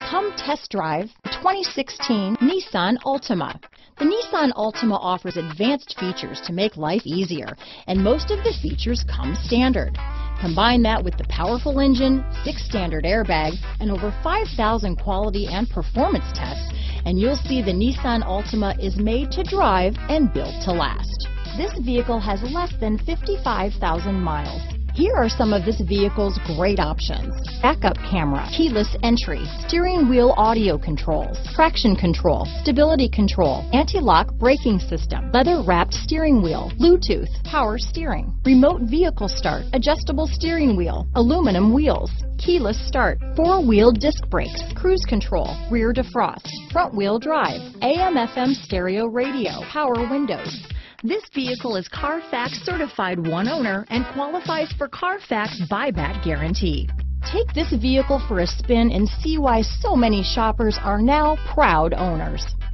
Come test drive the 2016 Nissan Altima. The Nissan Altima offers advanced features to make life easier, and most of the features come standard. Combine that with the powerful engine, 6 standard airbags, and over 5,000 quality and performance tests, and you'll see the Nissan Altima is made to drive and built to last. This vehicle has less than 55,000 miles. Here are some of this vehicle's great options: backup camera, keyless entry, steering wheel audio controls, traction control, stability control, anti-lock braking system, leather-wrapped steering wheel, Bluetooth, power steering, remote vehicle start, adjustable steering wheel, aluminum wheels, keyless start, 4-wheel disc brakes, cruise control, rear defrost, front-wheel drive, AM/FM stereo radio, power windows. This vehicle is Carfax certified one owner and qualifies for Carfax buyback guarantee. Take this vehicle for a spin and see why so many shoppers are now proud owners.